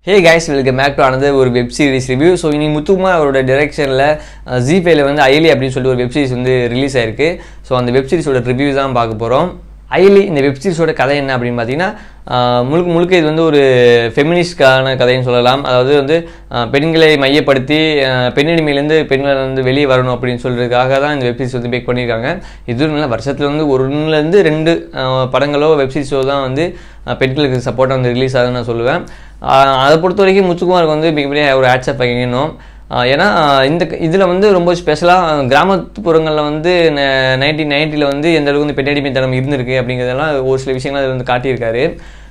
Hey guys, welcome back to another web series review. So ini முத்துமா அவரோட டைரக்ஷன்ல ஜீ5ல வந்து அயலி அப்படினு சொல்லிட்டு ஒரு வெப் சீரிஸ் வந்து ரிலீஸ் ஆயிருக்கு. சோ அந்த வெப் சீரிஸோட ரிவ்யூ தான் பார்க்க போறோம். அயலி இந்த வெப் சீரிஸோட கதை என்ன அப்படினு பாத்தீங்கன்னா முழுக்க இது வந்து ஒரு ஃபெமினிஸ்டான கதைன்னு சொல்லலாம். அதாவது வந்து பெண்களை மையப்படுத்தி பெண்ணிடமில இருந்து பெண்கள் வந்து வெளியே வரணும் அப்படினு சொல்றதுக்காக தான் இந்த வெப் சீரிஸ் வந்து மேக் பண்ணிருக்காங்க. இது நல்ல வருஷத்துல வந்து 1 ல இருந்து 2 படங்களோ வெப் சீரிஸோ தான் வந்து பெண்களுக்கு சப்போர்ட்டா வந்து ரிலீஸ் ஆகுதுன்னு நான் சொல்லுவேன். அதை பொறுத்த வரைக்கும் முத்துக்குமாருக்கு வந்து மிகப்பெரிய ஒரு ஆட்சப் வைக்கணும். ஏன்னா இதில் வந்து ரொம்ப ஸ்பெஷலாக கிராமப்புறங்களில் வந்து 1990ல் வந்து எந்த அளவுக்கு வந்து பெண்ணடிமைத்தனம் இருந்திருக்கு அப்படிங்கிறதெல்லாம் ஒரு சில விஷயங்கள் அதில் வந்து காட்டியிருக்காரு.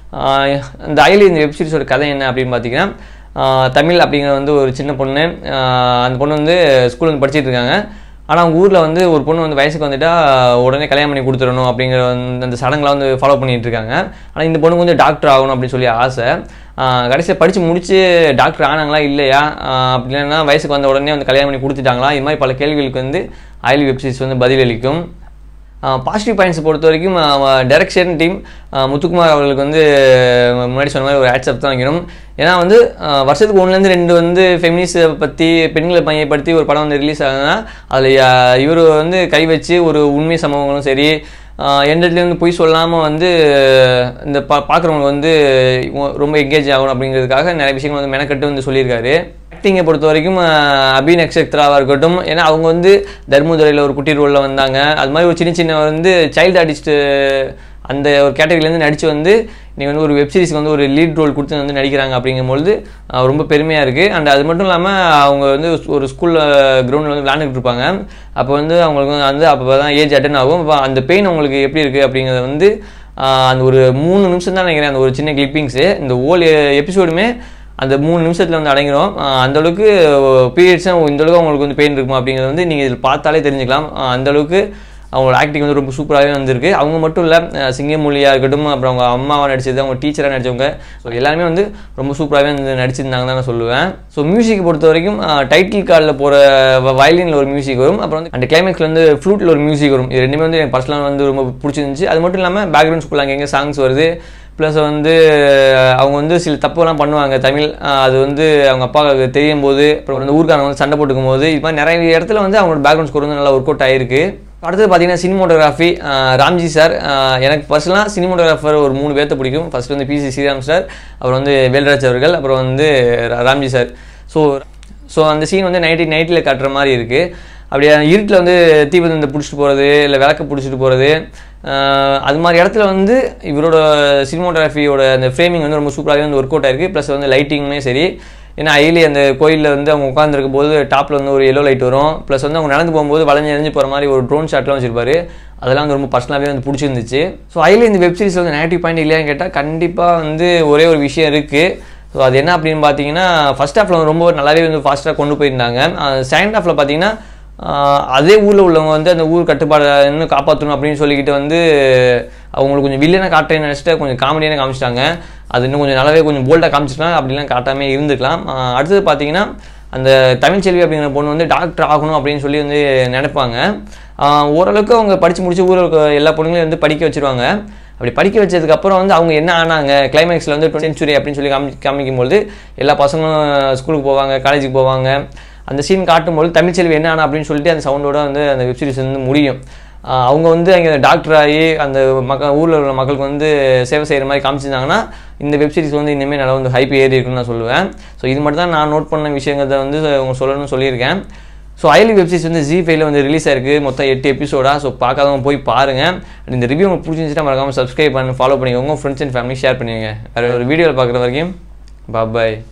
இந்த அயலி இந்த வெப் சீரிஸோட கதை என்ன அப்படின்னு பார்த்தீங்கன்னா தமிழ் அப்படிங்கிற வந்து ஒரு சின்ன பொண்ணு, அந்த பொண்ணு வந்து ஸ்கூல் வந்து படிச்சுட்டு இருக்காங்க. ஆனால் அவங்க ஊரில் வந்து ஒரு பொண்ணு வந்து வயசுக்கு வந்துட்டா உடனே கல்யாணம் பண்ணி கொடுத்துடணும் அப்படிங்கிற அந்த சடங்கெலாம் வந்து ஃபாலோ பண்ணிகிட்டு இருக்காங்க. ஆனால் இந்த பொண்ணுக்கு வந்து டாக்டர் ஆகணும் அப்படின்னு சொல்லி ஆசை. கடைசியாக படித்து முடித்து டாக்டர் ஆனாங்களா இல்லையா, அப்படி இல்லைன்னா வயசுக்கு வந்த உடனே வந்து கல்யாணம் பண்ணி கொடுத்துட்டாங்களா, இது மாதிரி பல கேள்விகளுக்கு வந்து அயலி வெப் சீரிஸ் வந்து பதிலளிக்கும். பாசிட்டிவ் பாயிண்ட்ஸ் பொறுத்த வரைக்கும் டைரக்ஷன் டீம் முத்துக்குமார் அவர்களுக்கு வந்து முன்னாடி சொன்ன மாதிரி ஒரு ஆட்சப் தான் வைக்கணும். ஏன்னா வந்து வருஷத்துக்கு 1 ல இருந்து 2 வந்து ஃபெமினிஸ்ட்டை பற்றி பெண்களை மையப்படுத்தி ஒரு படம் வந்து ரிலீஸ் ஆகுதுன்னா அதில் இவர் வந்து கை வச்சு ஒரு உண்மை சம்பவங்களும் சரி எண்டத்துலேருந்து போய் சொல்லாமல் வந்து இந்த பார்க்குறவங்க வந்து ரொம்ப எங்கேஜ் ஆகணும் அப்படிங்கிறதுக்காக நிறைய விஷயங்கள் வந்து மெனக்கட்டு வந்து சொல்லியிருக்காரு. ஆக்டிங்கை பொறுத்த வரைக்கும் அபி நக்ஷத்ராவாக இருக்கட்டும், ஏன்னா அவங்க வந்து தர்மதுரையில் ஒரு குட்டி ரோலில் வந்தாங்க. அது மாதிரி ஒரு சின்ன வந்து சைல்டு ஆர்டிஸ்ட்டு அந்த ஒரு கேட்டகரியிலேருந்து நடித்து வந்து நீங்கள் வந்து ஒரு வெப் சீரிஸ்க்கு வந்து ஒரு லீட் ரோல் கொடுத்து வந்து நடிக்கிறாங்க அப்படிங்கும்பொழுது ரொம்ப பெருமையாக இருக்குது. அண்ட் அது மட்டும் இல்லாமல் அவங்க வந்து ஒரு ஸ்கூலில் கிரவுண்டில் வந்து விளையாண்டுட்டு இருப்பாங்க. அப்போ வந்து அவங்களுக்கு வந்து அப்போ தான் ஏஜ் அட்டன் ஆகும். அப்போ அந்த பெயின் அவங்களுக்கு எப்படி இருக்குது அப்படிங்கிறத வந்து அந்த ஒரு 3 நிமிஷம் தான் நினைக்கிறேன். அந்த ஒரு சின்ன கிளிப்பிங்ஸு இந்த ஹோல் எபிசோடுமே அந்த 3 நிமிஷத்தில் வந்து அடங்கிடும். அந்தளவுக்கு பீரியட்ஸும் இந்தளவுக்கு அவங்களுக்கு வந்து பெயின் இருக்குமா அப்படிங்கிறது வந்து நீங்கள் இதில் பார்த்தாலே தெரிஞ்சுக்கலாம். அந்தளவுக்கு அவங்களோட ஆக்டிங் வந்து ரொம்ப சூப்பராகவே வந்திருக்கு. அவங்க மட்டும் இல்லை, சிங்கமொழியாக இருக்கட்டும், அப்புறம் அவங்க அம்மாவாக நடிச்சது, அவங்க டீச்சராக நடித்தவங்க, ஸோ எல்லாருமே வந்து ரொம்ப சூப்பராகவே வந்து நடிச்சிருந்தாங்க தான் நான் சொல்லுவேன். ஸோ மியூசிக் பொறுத்த வரைக்கும் டைட்டில் கார்டில் போகிற வயலினில் ஒரு மியூசிக் வரும், அப்புறம் வந்து அந்த கிளைமேக்ஸில் வந்து ஃப்ளூட்டில் ஒரு மியூசிக் வரும். இது ரெண்டுமே வந்து எனக்கு பர்சனலாக வந்து ரொம்ப பிடிச்சிருந்துச்சு. அது மட்டும் இல்லாமல் பேக்ரவுண்ட் ஸ்கூலில் அங்கே எங்கே சாங்ஸ் வருது, ப்ளஸ் வந்து அவங்க வந்து சில தப்புலாம் பண்ணுவாங்க தமிழ், அது வந்து அவங்க அப்பாவுக்கு தெரியும் போது, அப்புறம் வந்து ஊருக்காரங்க வந்து சண்டை போட்டுக்கும் போது, இது மாதிரி நிறைய இடத்துல வந்து அவங்களோட பேக்ரவுண்ட் ஸ்கோர் வந்து நல்லா ஒர்க் அவுட் ஆகிருக்கு. அடுத்தது பார்த்தீங்கன்னா சினிமோட்டோகிராஃபி ராம்ஜி சார். எனக்கு பர்சனலாக சினிமோட்டோகிராஃபர் ஒரு 3 பேர்த்த பிடிக்கும். ஃபர்ஸ்ட் வந்து PC ஸ்ரீராம் சார், அப்புறம் வந்து வேல்ராஜ் அவர்கள், அப்புறம் வந்து ராம்ஜி சார். ஸோ அந்த சீன் வந்து 1990ல் காட்டுற மாதிரி இருக்குது. அப்படியே இருட்டில் வந்து தீபந்தத்தை பிடிச்சிட்டு போகிறது, இல்லை விளக்க பிடிச்சிட்டு போகிறது, அது மாதிரி இடத்துல வந்து இவரோட சினிமோட்டோகிராஃபியோட அந்த ஃப்ரேமிங் வந்து ரொம்ப சூப்பராகவே வந்து ஒர்க் அவுட் ஆகிருக்கு. ப்ளஸ் வந்து லைட்டிங்குமே சரி, ஏன்னா அயலி அந்த கோயிலில் வந்து அவங்க உட்காந்துருக்கும் போது டாப்பில் வந்து ஒரு எல்லோ லைட் வரும், ப்ளஸ் வந்து அவங்க நடந்து போகும்போது வளைஞ்சு போகிற மாதிரி ஒரு ட்ரோன் ஷாட்லாம் வச்சிருப்பாரு. அதெல்லாம் வந்து ரொம்ப பர்சனலாகவே வந்து பிடிச்சிருந்துச்சு. ஸோ அயலி இந்த வெப் சீரிஸில் வந்து நெகட்டிவ் பாயிண்ட் இல்லையான்னு கேட்டால் கண்டிப்பாக வந்து ஒரே ஒரு விஷயம் இருக்குது. ஸோ அது என்ன அப்படின்னு பார்த்தீங்கன்னா, ஃபர்ஸ்ட் ஹாஃபில் வந்து ரொம்ப நல்லாவே வந்து ஃபாஸ்ட்டாக கொண்டு போயிருந்தாங்க. செகண்ட் ஹாஃபில் பார்த்தீங்கன்னா அதே ஊரில் உள்ளவங்க வந்து அந்த ஊர் கட்டுப்பாடு இன்னும் காப்பாற்றணும் அப்படின்னு சொல்லிக்கிட்டு வந்து அவங்களுக்கு கொஞ்சம் வில்லனை காட்டுறேன்னு நினச்சிட்டு கொஞ்சம் காமெடியான காமிச்சிட்டாங்க. அது இன்னும் கொஞ்சம் நல்லாவே கொஞ்சம் போல்டாக காமிச்சிட்டாங்க, அப்படிலாம் காட்டாமே இருந்துக்கலாம். அடுத்தது பார்த்தீங்கன்னா அந்த தமிழ்ச்செல்வி அப்படிங்கிற பொண்ணு வந்து டாக்டர் ஆகணும் அப்படின்னு சொல்லி வந்து நினைப்பாங்க. ஓரளவுக்கு அவங்க படித்து முடிச்சு ஊரில் இருக்க எல்லா பொண்ணுங்களையும் வந்து படிக்க வச்சுருவாங்க. அப்படி படிக்க வச்சதுக்கப்புறம் வந்து அவங்க என்ன ஆனாங்க கிளைமேக்ஸில் வந்து 20th century அப்படின்னு சொல்லி காமிக்கும்போது எல்லா பசங்களும் ஸ்கூலுக்கு போவாங்க, காலேஜுக்கு போவாங்க. அந்த சீன் காட்டும்போது தமிழ்ச்செல்வி என்ன ஆனா அப்படின்னு சொல்லிட்டு அந்த சவுண்டோட வந்து அந்த வெப் சீரிஸ் வந்து முடியும். அவங்க வந்து அங்கே டாக்டர் ஆகி அந்த ஊரில் உள்ள மக்களுக்கு வந்து சேவை செய்கிற மாதிரி காமிச்சிருந்தாங்கன்னா இந்த வெப் சீரிஸ் வந்து இனிமேல் நல்லா வந்து ஹைப் ஏறி இருக்குன்னு நான் சொல்லுவேன். ஸோ இது மட்டும் தான் நான் நோட் பண்ண விஷயங்கிறத வந்து அவங்க சொல்லணும்னு சொல்லியிருக்கேன். ஸோ அயலி வெப் சீரிஸ் வந்து ஜீ5ல வந்து ரிலீஸ் ஆயிருக்கு. மொத்தம் 8 எபிசோடா. ஸோ பார்க்காதவங்க போய் பாருங்கள். இந்த ரிவ்யூ உங்களுக்கு பிடிச்சிருந்துச்சுன்னா மறக்காமல் சப்ஸ்கிரைப் பண்ணி ஃபாலோ பண்ணிக்கோங்க, ஃப்ரெண்ட்ஸ் அண்ட் ஃபேமிலி ஷேர் பண்ணுவீங்க. வேறு ஒரு வீடியோவில் பார்க்குற வரைக்கும் பாய்.